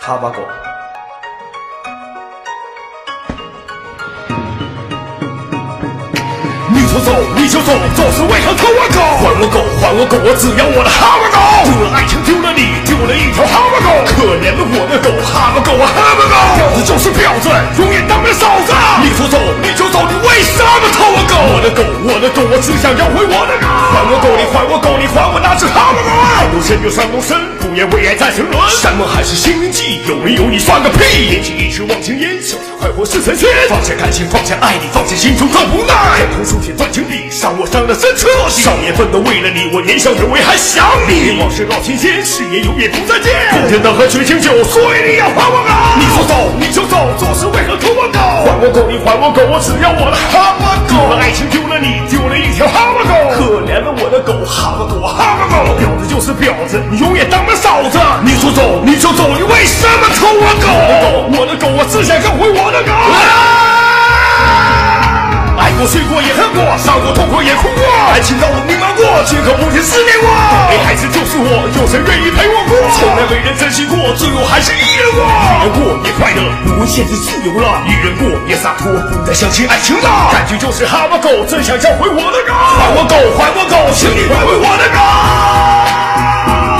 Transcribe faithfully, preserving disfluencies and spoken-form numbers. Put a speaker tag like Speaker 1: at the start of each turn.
Speaker 1: 哈巴狗。你说走你就走，走是为何偷我狗？还我狗，还我狗，我只要我的哈巴狗。丢了爱情，丢了你，丢了一条哈巴狗。可怜的我的狗，哈巴狗啊，哈巴狗。婊子就是婊子，永远当面嫂子。你说走你就走，你为什么偷我狗？我的狗，我的狗，我只想要回我的狗。还我狗，你还我狗，你还我那只哈巴狗。海东神有山东神，不言为爱在沉沦。山盟海誓心灵记，有没有你算个屁！年轻一时忘情烟，小财快活是神仙。放下感情，放下爱你，放下心中的无奈。天空书写断情笔，伤我伤得深彻底。少年奋斗为了你，我年少有为还想你。往事老新鲜，誓言永远不再见。冬天的喝绝情酒，所以你要还我狗。你说走你就走，做事为何偷我狗？还我狗，你还我狗，我只要我的哈巴狗。丢了爱情，丢了你，丢了一条哈巴狗。可怜了我的狗，哈巴狗，哈巴狗。婊子就是婊子，你永远当了嫂子。你说走你就走，你为什么偷我狗？我的狗，我的狗，我只想要回我的狗。爱过睡过也恨过，伤过痛过也哭过，爱情道路迷茫过，绝口不停思念我。没孩子就是我，有谁愿意陪我过？从来没人珍惜过，最后还是一人过。一人过也快乐，不问现实自由了；一人过也洒脱，不再相信爱情了。感觉就是哈巴狗，真想要回我的狗。还我狗，还我狗，请你还回我的狗。